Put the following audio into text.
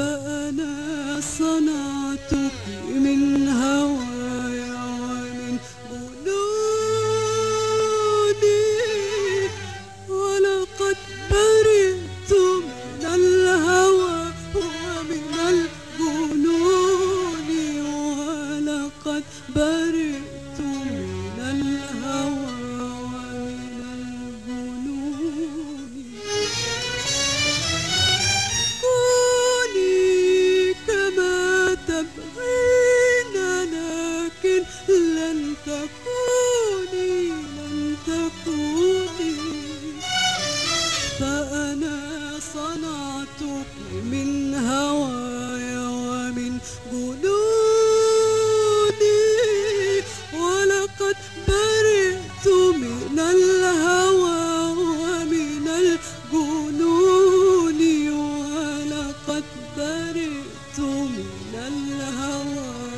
فأنا صنعتك من هوايا ومن جنوني، ولقد برئت من الهوى ومن الجنون، ولقد برئت من الهوى ومن الجنون. كوني كما تبغين، لكن لن تكوني، لن تكوني. فأنا صنعتك من هوايا ومن جنوني، ولقد برئت من الهوى ومن الجنون، ولقد برئت من الهوى